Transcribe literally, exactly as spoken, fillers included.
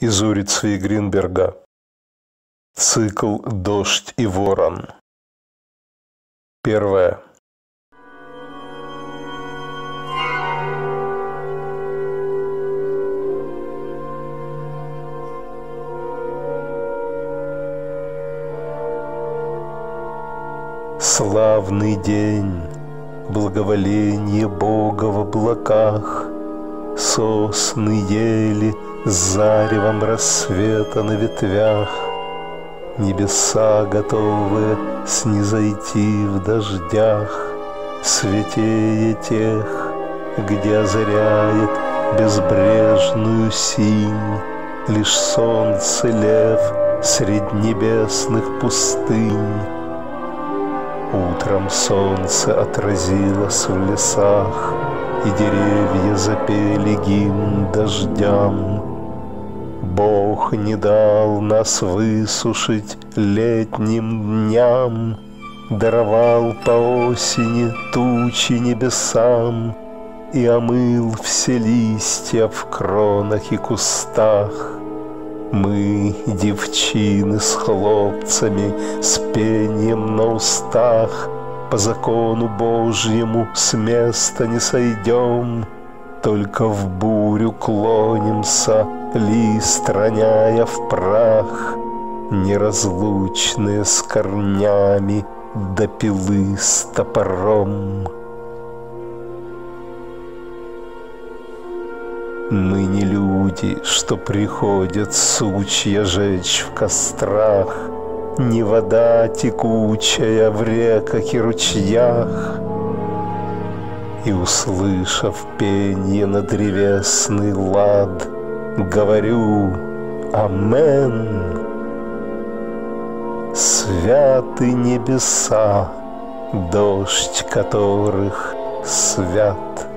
Из Урицы и Гринберга. Цикл «Дождь и ворон». Первое. Славный день, благоволение Бога в облаках, сосны ели с заревом рассвета на ветвях, небеса готовы снизойти в дождях, святее тех, где озаряет безбрежную синь лишь солнце лев средь небесных пустынь. Утром солнце отразилось в лесах, и деревья запели гимн дождям. Бог не дал нас высушить летним дням, даровал по осени тучи небесам и омыл все листья в кронах и кустах. Мы, девчины с хлопцами, с пением на устах, по закону Божьему с места не сойдем, только в бурю клонимся, лист роняя в прах, неразлучные с корнями до пилы с топором. Мы не люди, что приходят сучья жечь в кострах, не вода текучая в реках и ручьях. И, услышав пенье на древесный лад, говорю «Амен». Святы небеса, дождь которых свят.